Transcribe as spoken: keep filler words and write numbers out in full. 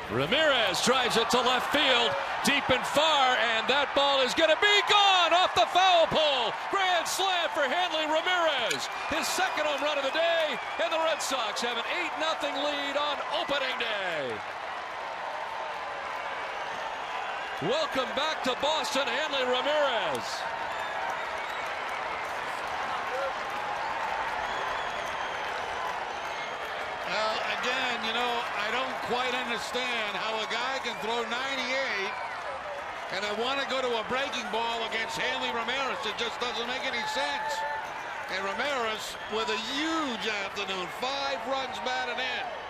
Ramirez drives it to left field, deep and far, and that ball is going to be gone off the foul pole. Grand slam for Hanley Ramirez, his second home run of the day, and the Red Sox have an eight nothing lead on opening day. Welcome back to Boston, Hanley Ramirez. Well, again, you know, I don't quite understand how a guy can throw ninety-eight and I want to go to a breaking ball against Hanley Ramirez. It just doesn't make any sense. And Ramirez with a huge afternoon, five runs batted in.